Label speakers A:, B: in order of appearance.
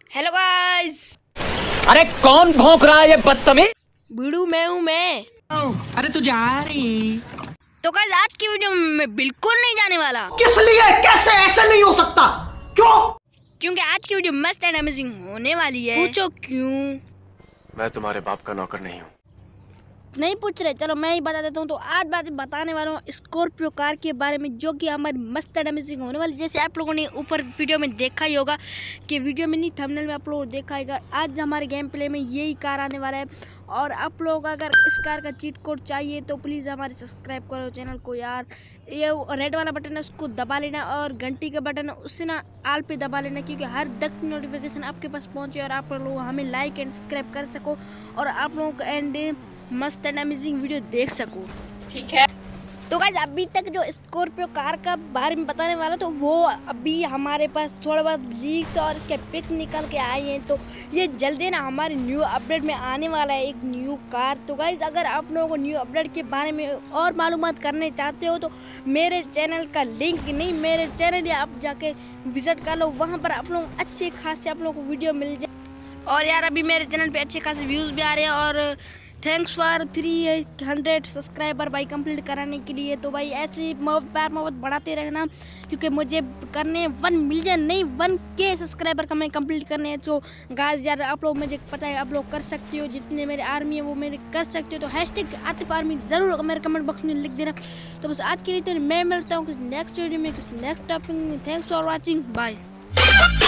A: Hello guys.
B: अरे कौन भौंक रहा है ये बदतमीज?
A: बीड़ू मैं हूँ मैं।
C: अरे तू जा रही।
A: तो गाइस आज की वीडियो में मैं बिल्कुल नहीं जाने वाला।
C: किस लिए? कैसे? ऐसे नहीं हो सकता। क्यों?
A: क्योंकि आज की वीडियो मस्त एंड अमेजिंग होने वाली है। पूछो क्यों?
D: मैं तुम्हारे बाप का नौकर नहीं हूँ।
A: नहीं पूछ रहे, चलो मैं ही बता देता हूँ। तो आज बात बताने वाला हूँ स्कॉर्पियो कार के बारे में, जो कि हमारी मस्त एंड अमेजिंग होने वाली। जैसे आप लोगों ने ऊपर वीडियो में देखा ही होगा कि वीडियो में नहीं थंबनेल में आप लोगों को देखा होगा। आज हमारे गेम प्ले में यही कार आने वाला है। और आप लोगों को अगर इस कार का चीट कोड चाहिए तो प्लीज़ हमारे सब्सक्राइब करो चैनल को यार। ये रेड वाला बटन है उसको दबा लेना, और घंटी का बटन है उससे ना आल पे दबा लेना, क्योंकि हर तक नोटिफिकेशन आपके पास पहुँचे और आप लोग हमें लाइक एंड सब्सक्राइब कर सको और आप लोगों को एंड मस्त एंड अमेजिंग वीडियो देख सको। ठीक है। तो गाइस अभी तक जो स्कॉर्पियो कार का बारे में बताने वाला तो वो अभी हमारे पास थोड़ा बहुत लीक्स और इसके पिक निकल के आए हैं। तो ये जल्दी ना हमारे न्यू अपडेट में आने वाला है एक न्यू कार। तो गाइस अगर आप लोगों को न्यू अपडेट के बारे में और मालूमात करने चाहते हो तो मेरे चैनल का लिंक नहीं, मेरे चैनल आप जाके विजिट कर लो, वहाँ पर आप लोग अच्छे खासे आप लोगों को वीडियो मिल जाए। और यार अभी मेरे चैनल पे अच्छे खासे व्यूज़ भी आ रहे हैं और थैंक्स फॉर 300 सब्सक्राइबर भाई कंप्लीट कराने के लिए। तो भाई ऐसे ही प्यार मोहब्बत बढ़ाते रहना, क्योंकि मुझे करने 1 मिलियन नहीं 1K सब्सक्राइबर का मैं कंप्लीट करने हैं। तो गाइस यार आप लोग, मुझे पता है आप लोग कर सकते हो, जितने मेरे आर्मी है वो मेरे कर सकते हो। तो हैशटैग आतिफ आर्मी ज़रूर मेरे कमेंट बॉक्स में लिख देना। तो बस आज के लिए तो मैं मिलता हूँ किस नेक्स्ट वीडियो में किस नेक्स्ट टॉपिक में। Thanks for watching, bye.